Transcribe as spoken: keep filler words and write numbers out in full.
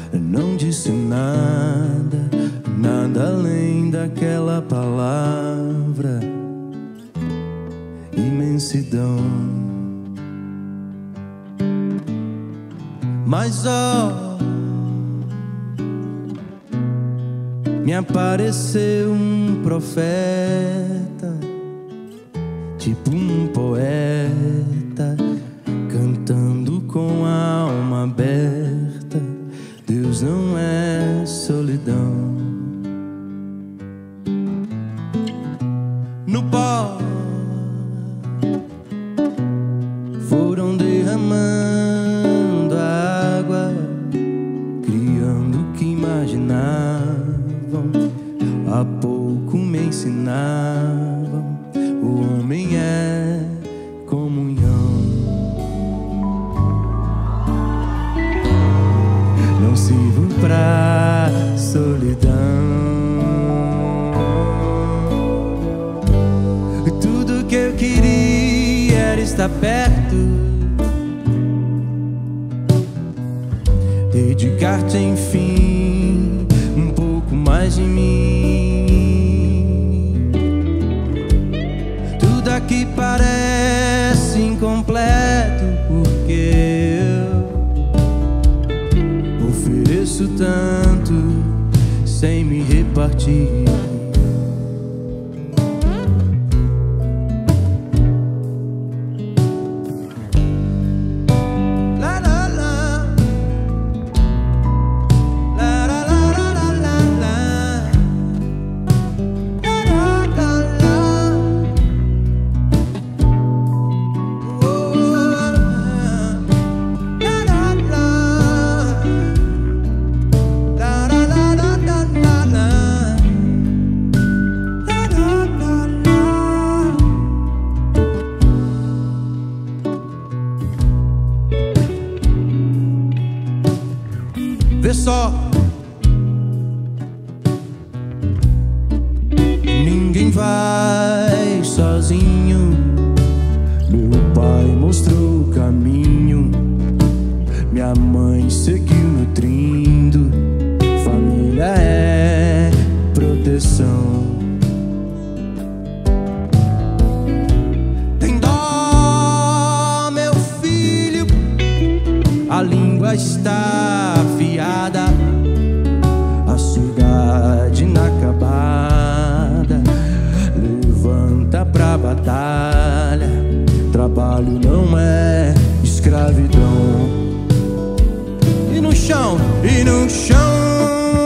não disse nada, nada além daquela palavra: imensidão. Mas ó, me apareceu um profeta, tipo um poeta, cantando com a alma aberta: Deus não é solidão. No pó foram derramando a água, criando o que imaginavam, há pouco me ensinavam: o homem é comunhão. Não sirvo pra solidão. Tudo que eu queria era estar perto, dedicar-te enfim um pouco mais de mim. Tudo aqui parece incompleto, porque eu ofereço tanto sem me repartir. Vê só, ninguém vai sozinho. Meu pai mostrou o caminho, minha mãe seguiu nutrindo. Família é proteção. Tem dó, meu filho, a língua está afiada, a cidade inacabada. Levanta pra batalha, trabalho não é escravidão. E no chão, e no chão